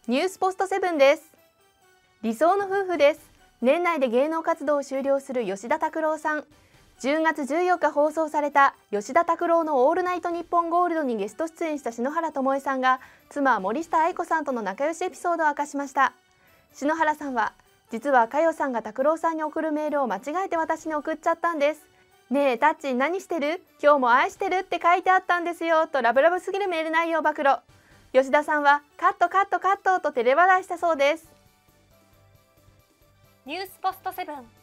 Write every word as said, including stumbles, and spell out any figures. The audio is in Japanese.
ニュースポストセブンです。理想の夫婦です。年内で芸能活動を終了する吉田拓郎さん。じゅうがつじゅうよっか放送された吉田拓郎のオールナイトニッポンゴールドにゲスト出演した篠原ともえさんが妻森下愛子さんとの仲良しエピソードを明かしました。篠原さんは、実は佳代さんが拓郎さんに送るメールを間違えて私に送っちゃったんです。ねえタッチン何してる？今日も愛してるって書いてあったんですよとラブラブすぎるメール内容を暴露。吉田さんはカットカットカットと照れ笑いしたそうです。 ニュースポストセブン。